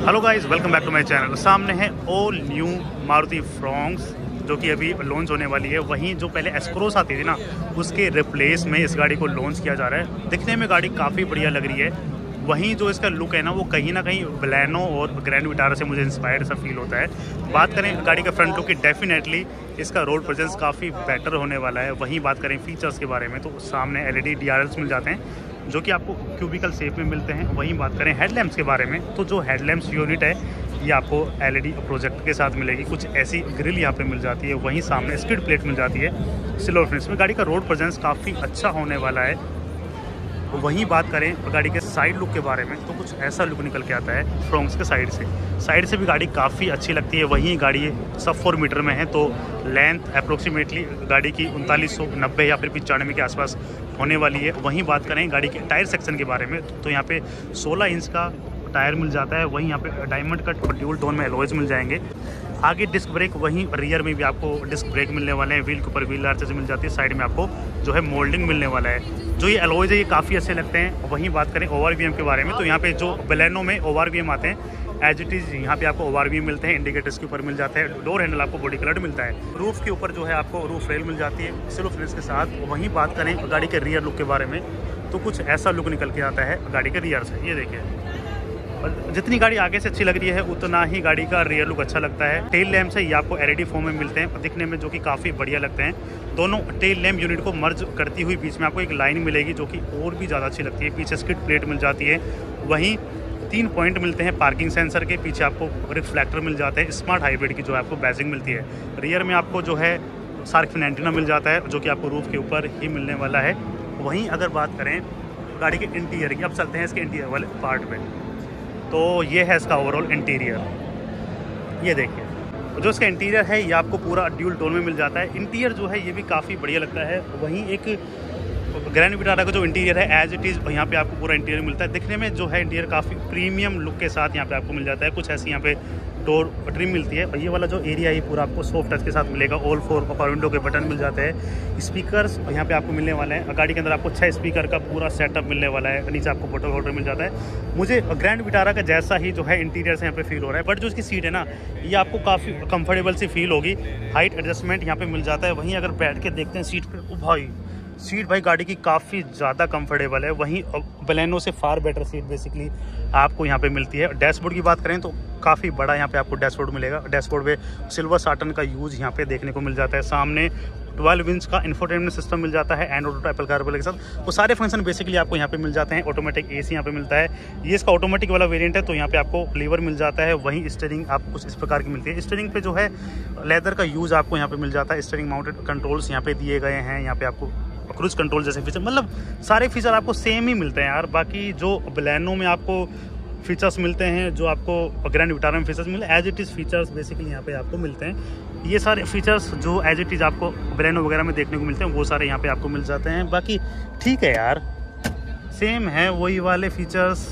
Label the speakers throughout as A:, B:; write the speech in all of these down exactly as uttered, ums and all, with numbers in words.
A: Hello guys, welcome back to my channel. सामने है all new Maruti Fronx जो कि अभी लॉन्च होने वाली है। वहीं जो पहले एस्क्रोस आती थी ना, उसके रिप्लेस में इस गाड़ी को लॉन्च किया जा रहा है। दिखने में गाड़ी काफ़ी बढ़िया लग रही है। वहीं जो इसका लुक है ना, वो कहीं ना कहीं बलेनो और ग्रैंड विटारा से मुझे इंस्पायर्ड सा फील होता है। बात करें गाड़ी का फ्रंट लुक की, डेफिनेटली इसका रोड प्रेजेंस काफ़ी बेटर होने वाला है। वहीं बात करें फीचर्स के बारे में, तो सामने L E D D R Ls मिल जाते हैं जो कि आपको क्यूबिकल शेप में मिलते हैं। वहीं बात करें हेडलैम्प्स के बारे में, तो जो हेडलैम्प्स यूनिट है ये आपको एल ई डी प्रोजेक्ट के साथ मिलेगी। कुछ ऐसी ग्रिल यहाँ पे मिल जाती है। वहीं सामने स्किड प्लेट मिल जाती है सिल्वर फिनिश में। गाड़ी का रोड प्रेजेंस काफ़ी अच्छा होने वाला है। वहीं बात करें गाड़ी के साइड लुक के बारे में, तो कुछ ऐसा लुक निकल के आता है फ्रॉन्क्स के साइड से। साइड से भी गाड़ी काफ़ी अच्छी लगती है। वहीं गाड़ी सब फोर मीटर में है, तो लेंथ अप्रोक्सीमेटली गाड़ी की उनतालीस सौ नब्बे या फिर पचानवे के आसपास होने वाली है। वहीं बात करें गाड़ी के टायर सेक्शन के बारे में, तो यहाँ पे सोलह इंच का टायर मिल जाता है। वहीं यहाँ पे डायमंड कट और ड्यूल टोन में एलॉयज मिल जाएंगे। आगे डिस्क ब्रेक, वहीं रियर में भी आपको डिस्क ब्रेक मिलने वाले हैं। व्हील के ऊपर व्हील आर्चेज मिल जाती है। साइड में आपको जो है मोल्डिंग मिलने वाला है। जो ये एलॉयज है ये काफ़ी अच्छे लगते हैं। वहीं बात करें ओवर वी एम के बारे में, तो यहाँ पे जो बलेनो में ओवर वी एम आते हैं एज इट इज़ यहाँ पे आपको ओवर वी एम मिलते हैं। इंडिकेटर्स के ऊपर मिल जाते हैं। डोर हैंडल आपको बॉडी कलर मिलता है। रूफ के ऊपर जो है आपको रूफ रेल मिल जाती है सिल्वर फिनिश के साथ। वहीं बात करें गाड़ी के रियर लुक के बारे में, तो कुछ ऐसा लुक निकल के आता है गाड़ी के रियर से। ये देखिए, जितनी गाड़ी आगे से अच्छी लग रही है उतना ही गाड़ी का रियर लुक अच्छा लगता है। टेल लैम्प से ये आपको एल ई डी फॉर्म में मिलते हैं दिखने में, जो कि काफ़ी बढ़िया लगते हैं। दोनों टेल लैम्प यूनिट को मर्ज करती हुई बीच में आपको एक लाइन मिलेगी जो कि और भी ज़्यादा अच्छी लगती है। पीछे स्किड प्लेट मिल जाती है। वहीं तीन पॉइंट मिलते हैं पार्किंग सेंसर के। पीछे आपको रिफ्लेक्टर मिल जाते हैं। स्मार्ट हाइब्रिड की जो है आपको बैजिंग मिलती है। रियर में आपको जो है शार्क फिन एंटीना मिल जाता है जो कि आपको रूफ के ऊपर ही मिलने वाला है। वहीं अगर बात करें गाड़ी के इंटीरियर की, अब चलते हैं इसके इंटीरियर वाले पार्ट में। तो ये है इसका ओवरऑल इंटीरियर। ये देखिए, जो इसका इंटीरियर है ये आपको पूरा ड्यूल टोन में मिल जाता है। इंटीरियर जो है ये भी काफ़ी बढ़िया लगता है। वहीं एक ग्रैंड विटारा का जो इंटीरियर है एज इट इज़ यहाँ पे आपको पूरा इंटीरियर मिलता है। दिखने में जो है इंटीरियर काफ़ी प्रीमियम लुक के साथ यहाँ पे आपको मिल जाता है। कुछ ऐसी यहाँ पे डोर ट्रिम मिलती है। और ये वाला जो एरिया है पूरा आपको सॉफ्ट टच के साथ मिलेगा। ऑल फोर पावर विंडो के बटन मिल जाते हैं। स्पीकर्स यहाँ पे आपको मिलने वाले हैं। गाड़ी के अंदर आपको छः स्पीकर का पूरा सेटअप मिलने वाला है। नीचे आपको फोटो होल्डर मिल जाता है। मुझे ग्रैंड विटारा का जैसा ही जो है इंटीरियर से यहाँ पे फील हो रहा है, बट जो इसकी सीट है ना ये आपको काफ़ी कंफर्टेबल सी फील होगी। हाइट एडजस्टमेंट यहाँ पे मिल जाता है। वहीं अगर बैठ के देखते हैं सीट पे, ओ भाई सीट भाई गाड़ी की काफ़ी ज़्यादा कंफर्टेबल है। वहीं बलेनो से फार बेटर सीट बेसिकली आपको यहाँ पे मिलती है। डैशबोर्ड की बात करें तो काफ़ी बड़ा यहाँ पे आपको डैशबोर्ड मिलेगा। डैशबोर्ड पे सिल्वर साटन का यूज़ यहाँ पे देखने को मिल जाता है। सामने ट्वेल्व इंच का इंफोटेनमेंट सिस्टम मिल जाता है एंड्रॉइड ऑटो एप्पल कारप्ले के साथ। वो सारे फंक्शन बेसिकली आपको यहाँ पे मिल जाते हैं। ऑटोमेटिक एसी यहाँ पे मिलता है। ये इसका ऑटोमेटिक वाला वेरिएंट है, तो यहाँ पे आपको लीवर मिल जाता है। वहीं स्टीयरिंग आपको कुछ इस प्रकार की मिलती है। स्टीयरिंग पे जो है लेदर का यूज़ आपको यहाँ पे मिल जाता है। स्टीयरिंग माउंटेड कंट्रोल्स यहाँ पे दिए गए हैं। यहाँ पे आपको क्रूज कंट्रोल जैसे फीचर, मतलब सारे फीचर आपको सेम ही मिलते हैं यार। बाकी जो बलेनो में आपको फीचर्स मिलते हैं, जो आपको ग्रैंड विटारा में फीचर्स मिलते हैं, as it is features basically यहाँ पे आपको मिलते हैं। ये सारे फीचर्स जो एज इट इज़ आपको बलेनो वगैरह में देखने को मिलते हैं वो सारे यहाँ पे आपको मिल जाते हैं। बाकी ठीक है यार, सेम है वही वाले फीचर्स,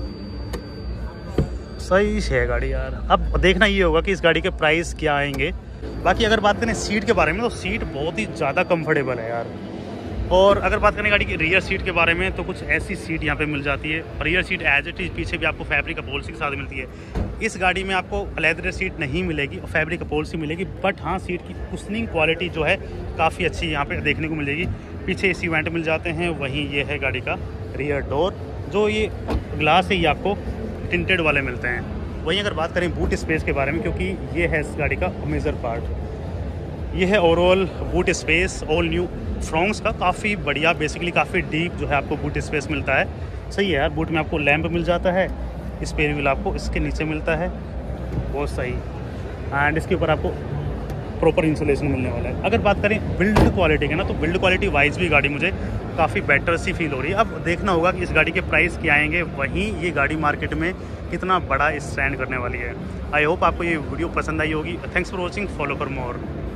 A: सही है गाड़ी यार। अब देखना ये होगा कि इस गाड़ी के प्राइस क्या आएंगे। बाकी अगर बात करें सीट के बारे में, तो सीट बहुत ही ज़्यादा कम्फर्टेबल है यार। और अगर बात करें गाड़ी की रियर सीट के बारे में, तो कुछ ऐसी सीट यहाँ पे मिल जाती है। Rear seat as it is पीछे भी आपको फैब्रिक अपॉल्सी के साथ मिलती है। इस गाड़ी में आपको लेदर सीट नहीं मिलेगी और फैब्रिक अपॉल्सी मिलेगी, बट हाँ सीट की कुशनिंग क्वालिटी जो है काफ़ी अच्छी यहाँ पे देखने को मिलेगी। पीछे एसी वेंट मिल जाते हैं। वहीं ये है गाड़ी का रियर डोर, जो ये ग्लास है ये आपको टिंटेड वाले मिलते हैं। वहीं अगर बात करें बूट स्पेस के बारे में, क्योंकि ये है इस गाड़ी का मेजर पार्ट, ये है overall boot space all new Fronx का। काफ़ी बढ़िया, बेसिकली काफ़ी डीप जो है आपको बूट स्पेस मिलता है। सही है यार। बूट में आपको लैंप मिल जाता है। स्पेयर व्हील आपको इसके नीचे मिलता है, बहुत सही। एंड इसके ऊपर आपको प्रॉपर इंसुलेशन मिलने वाला है। अगर बात करें बिल्ड क्वालिटी का ना, तो बिल्ड क्वालिटी वाइज भी गाड़ी मुझे काफ़ी बेटर सी फील हो रही है। अब देखना होगा कि इस गाड़ी के प्राइस क्या आएंगे। वहीं ये गाड़ी मार्केट में कितना बड़ा स्टैंड करने वाली है। आई होप आपको ये वीडियो पसंद आई होगी। Thanks for watching, follow for more.